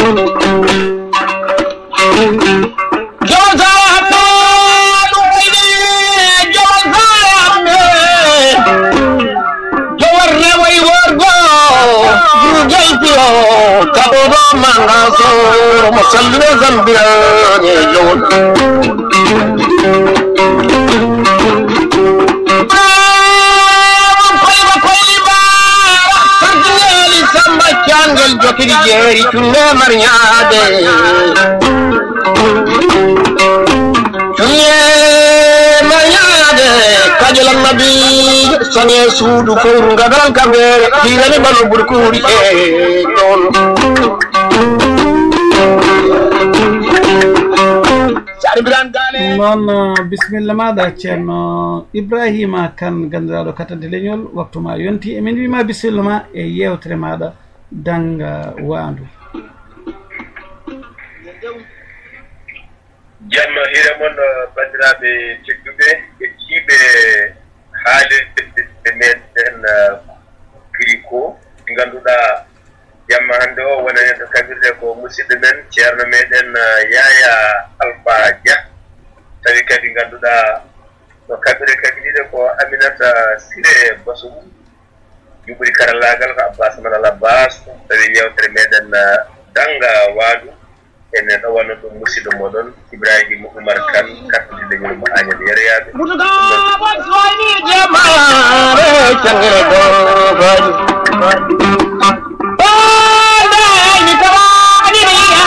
Sane suudu ko ngagal kamere tirani balo burkuri e don sari biran gane non bismillah mada cerno Ibrahima kan gandrado katande leñol waktu ma yonti e min wima bismillah e yewtere mada danga wandu jamma hira mon bandiraɓe tedduɓe e jiiɓe haalirde meɗen kiriko ɗi ngannduɗa jamma hannde o wona hen to kabirde ko musidɗo men ceerno meɗen Yaya Alpha Dia tawi kadi ngannduɗa no kabire kadi ɗiɗe ko Aminata Siré Basum juɓɓuri karallagal ko Abbas Manal Abbas tawi yewtere meɗen danga waadu enen o wonno ɗum musidɗo moɗon Ibrahima Oumar Kane kattude leñol mo Agname Yereyaɓe changere do bani bani ni tawani ya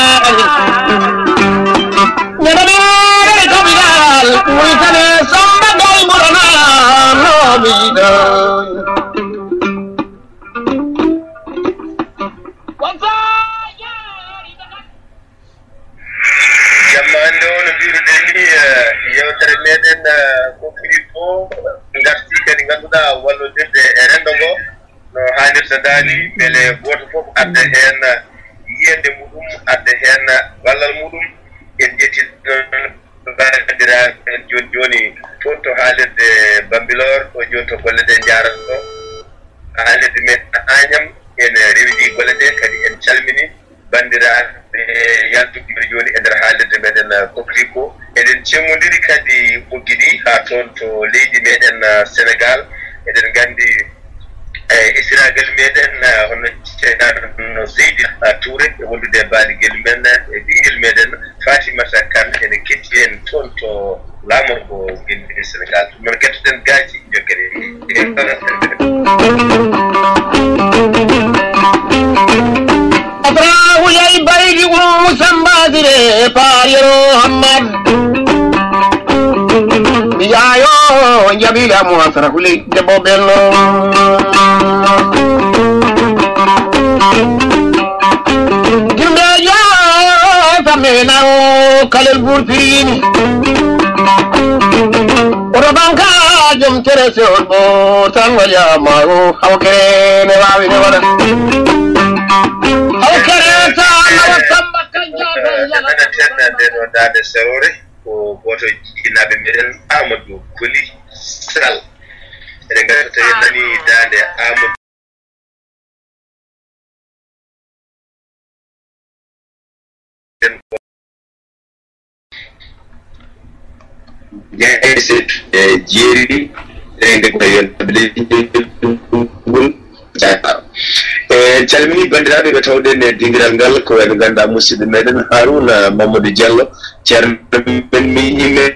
nyame kabilal uitane samba dai murana no bida jamande on birude ni yewtere meɗen ko kiriko garti kadi ngannduɗa wallodirde e rendo ngo no haalirta daali beele goto fof adda hen yiyande muɗum adda hen ballal muɗum en ƴetti bandiraɓe joni joni toon to haalirde Bambilor o joni to golle ɗe jarata ɗo haalirde meɗen Agname ene rewidi golle ɗe kadi en calmini bandiraɓe yaltuɓe joni e nder haalirde meɗen Kokriko eɗen cemmodiri kadi ɓoggiɗi ha toon to leydi meɗen Sénégal eɗen gandi isiragal meɗen hono ceerno Seydi Touré e wondude baaligel men e ɓinguel meɗen Fatimata Kane ene ketti en toon to lamorgo guilɗi Sénégal ɗum noon kettoɗen gaaji jokkere Abrahulay bayri musambadire pariro Hamad Biyayo Jabila Muasrahulay debo bello Gimbeja Famena Kalel Burpini Urabanka Jum Terese Olbo Tanwaya Maru Hawkere Newawi Nevada ɗeɗo dade sewre ko goto jinnaɓe meɗen Amadou Koli Sall eɗen gandi tawi en nani dande Amadou jeeri eɗen gandi yon calmini bandiraɓe ɓe tawɗen e dingiral ngal ko eɓe ganduɗa musidɗo meɗen Harouna Mamadou Diallo ceerno men mi yimen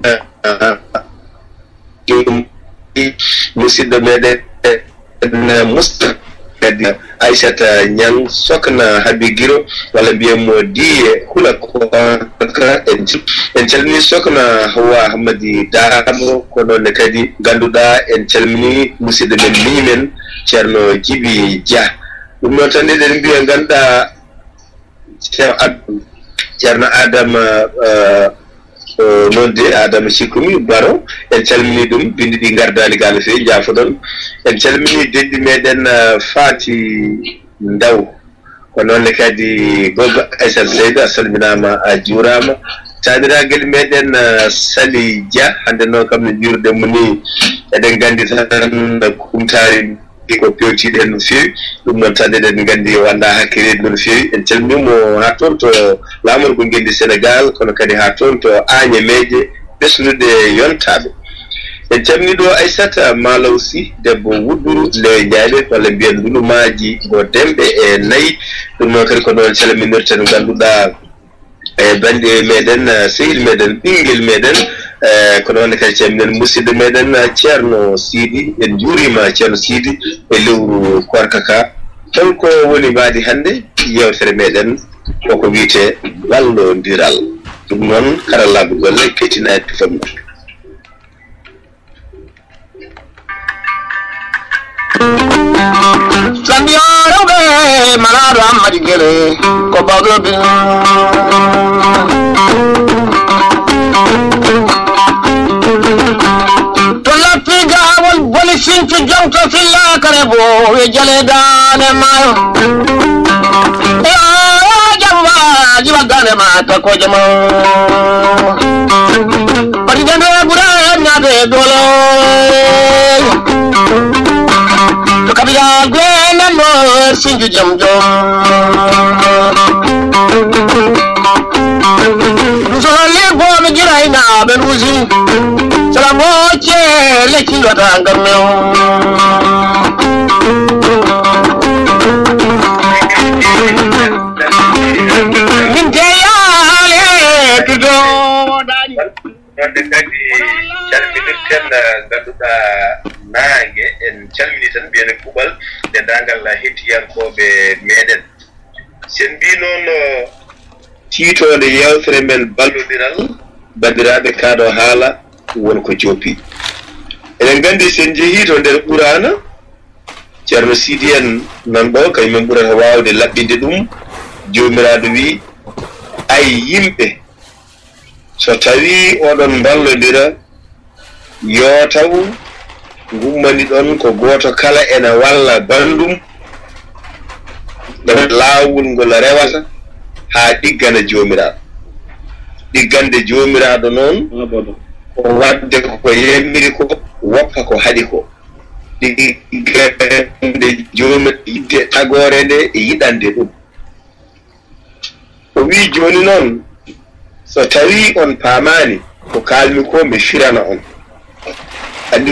musidɗo meɗen Moustapha kadi Aissata Niang Sokna Habi Guiro walla mbiyamo Diye Hula Koka en calmini Sokna Hawa Hamadi Damo ko noonne kadi ganduɗa en calmini musidɗo men mimen ceerno Djibi Dia ɗum noon tan eɗen mbiya ganduɗa ceerno Adama nonde Adama Sikumi Baro en calmini ɗum bindi ɗi gardali gal fewi jafoɗon en calmini deddi meɗen Fati Ndaw ko noonne kadi Gogo Aissata Seydou a salminama a juurama taniraguel meɗen Sali Dia hande noon kam no juurɗen mo ni eɗen gandi tan kumtari ko pewtiɗe no feewi ɗum noon tande eɗen nganndi wanda hakkilede no feewi en calminimo haa toon to laamorgo ngendi Sénégal kono kadi haa toon to Agname Meeje ɓesnude yontaɓe en calmini ɗo Aissata Malaw Sy debbo wudduru Lewe Ndiaye walla mbiyen ndulumaji go demɓe e nayyi ɗum noon kadi ko noon calminirten ngannduɗaa e bande meɗen sehil meɗen ɓinguel meɗen ko noon kadi calminen musidɗo meɗen Ceerno Sidy en juurima Ceerno Sidy e lewru Korkaka holko woni mbaadi hannde yewtere meɗen koko wiyete wallodiral ɗum noon karallaɓe golle kettinaade famɗa Sambiyoroɓe manaɗo Ammadi Guélé ko bawɗoɓe to lappigawol boli sincu jomto fillakare bo e jale dane mayo jamma jiwa dane ma tako jama pati dende ɓura nade dolo to kabila gwena mo sinju jam jom soli bo mi girayna ben usi salamo che le kilota ngarmew min teyale tudo dani nonde kadi calminirten ngannduɗa naange en calmini tan mbiyene kuɓal nde ndangal hettiyankoɓe meɗen sen mbi noon tiitode yewtere men ballodiral bandiraɓe kaɗo haala wonko joppi eɗen nganndi sen jehi to nder ɓurana Ceerno Sidy en nan ɗo kañumen ɓurata wawde laɓɓinde ɗum jomiraɗo wi ay yimɓe so tawi oɗon ballodira yo taw gummani ɗon ko goto kala ena walla bandum laawol ngol rewata haa ɗiggana joomiraɗo ɗiggande joomiraɗo noon ko wadde ko yemmiri ko woppa ko haɗi ko ɗiggande joomiraɗo yidde tagore nde e yiɗande ɗum o wi joni noon so tawi on paamani ko kalmi ko mi firana on andi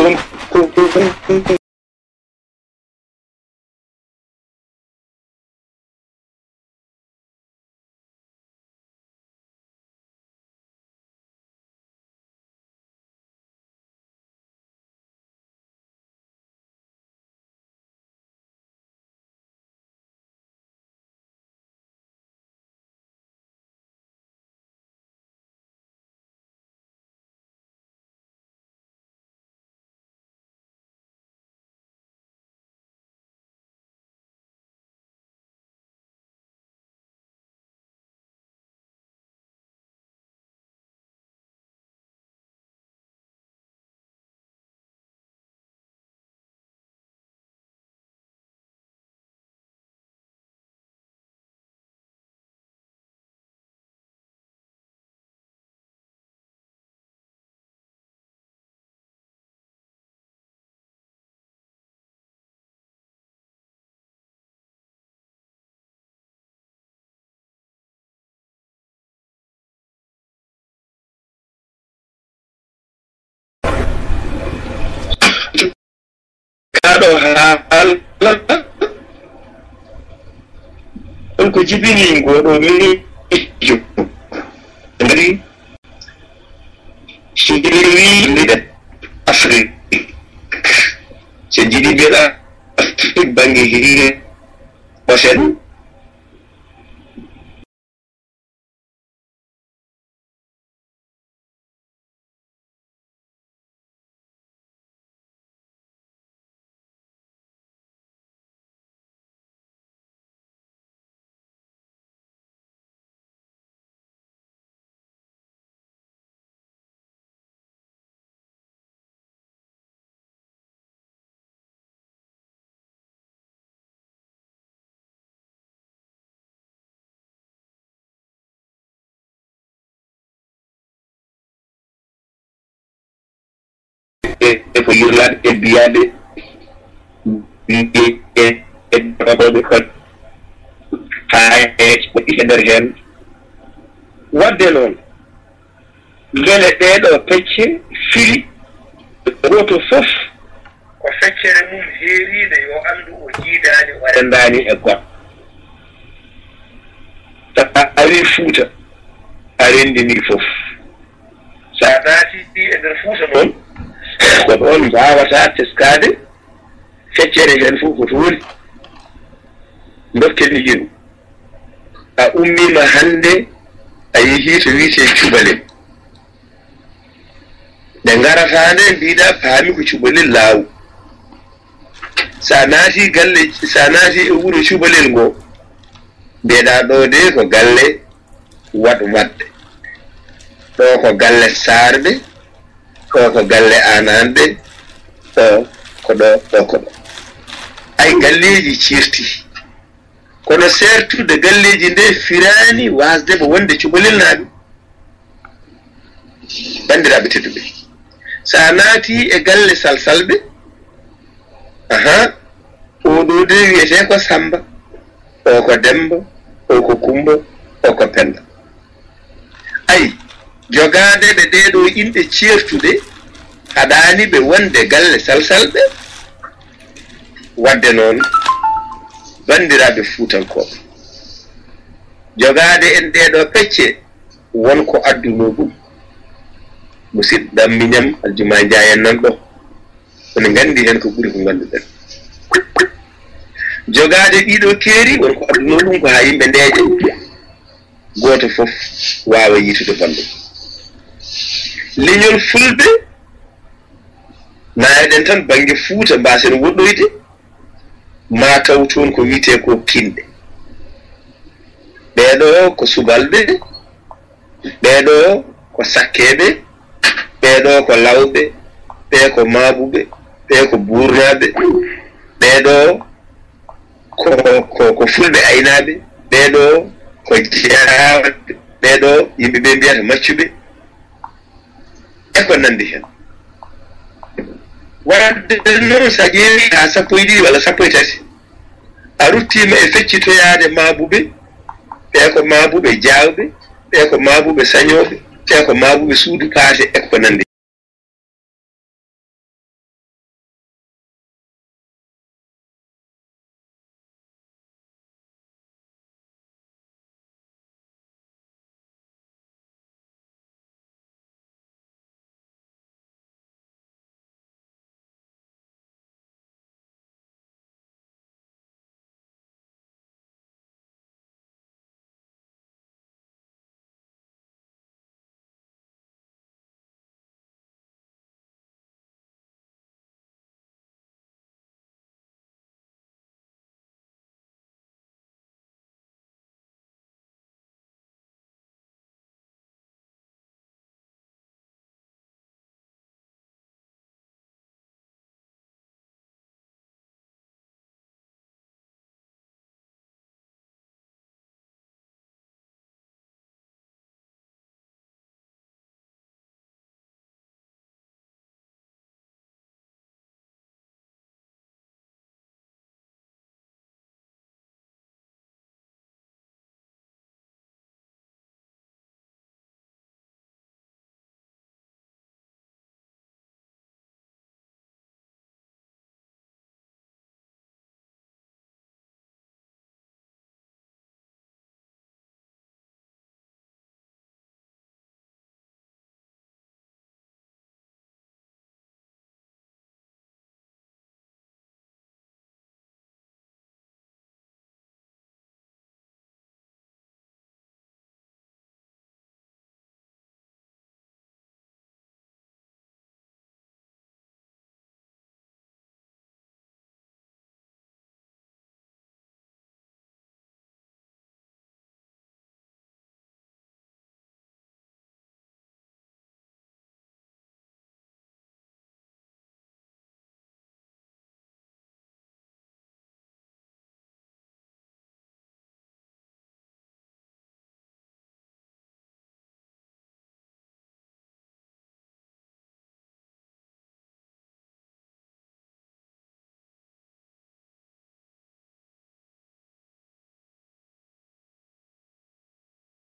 kaɗo haala on ko jibini goɗo miijo ngari sirwi leyɗe Afrique so jiɗi mbiyeɗa Afrique banggue hirire osen e ko yirlade e biyaɓe hen wadde noon gele ɗeɗo pecce fili goto fof ko feccere mum heeriide yo anndu o jiidaani o rendaani e goɗɗo a ari Fuuta a renndini fof so a naatii e ndeer Fuuta noon ko ɗoon mbaawataa teskaade feccere heen fof ko to woni dokkeni yinu a ummiima hannde a yehii to wiyetee cuɓalel nde ngarataande mbiiɗaa paami ko cuɓalel laawu so a naatii galle so a naatii e wuro cuɓalel ngoo mbiyeɗaa ɗoo de ko galle waɗde ɗo ko galle saarde ɗo ko galle aananɗe ɗo ko ɗo ay galleeji ciirtii kono seertude galleeji nde firaani waasde mo wonde cuɓalel naaɓe banndiraaɓe tedduɓe so a naatii e galle salsalɓe oɗo de wiyetee ko Samba o ko Demba o ko Kumba o ko Penda ay jogaade ɓe ɗeeɗo inɗe ceertuɗe haɗaani ɓe wonde galle salsalɓe wadde noon banndiraaɓe Fuutankooɓe jogaade en ɗeeɗo pecce wonko addunoo ɗum musidɗam miñam Aljuma Njaay en nan ɗo ene nganndi heen ko ɓuri ko ngannduɗen jogaade ɗiɗo keeri wonko addunoo ɗum ko haa yimɓe ndeeƴe gooto fof waawa yiitude bonɗum leñol fulɓe naayeɗen tan baŋnge Fuuta mbaasen woɗɗoyde ma taw toon ko wiyetee ko kinɗe ɓeeɗo ko subalɓe ɓeeɗo ko sakkeeɓe ɓeeɗo ko lawɓe ɓee ko maabuɓe ɓee ko buurnaaɓe ɓeeɗo ko fulɓe aynaaɓe ɓeeɗo ko jeyaaɓe ɓeeɗo yimɓe ɓe mbiyata maccuɓe e ko nanndi heen wadde noon so a ƴeewii haa 12 walla 13 a ruttiima e feccitoyaade maabuɓe ɓee ko maabuɓe jaawɓe ɓee ko maabuɓe sañooɓe ɓee ko maabuɓe suudu paate e ko nanndi